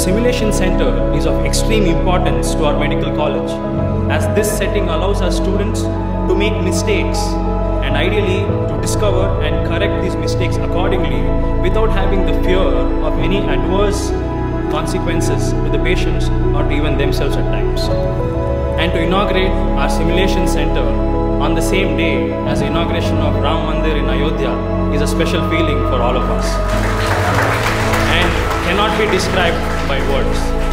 simulation center is of extreme importance to our medical college, as this setting allows our students to make mistakes and ideally to discover and correct these mistakes accordingly without having the fear of any adverse consequences to the patients or to even themselves at times. And to inaugurate our simulation center on the same day as the inauguration of Ram Mandir in Ayodhya is a special feeling for all of us and cannot be described by words.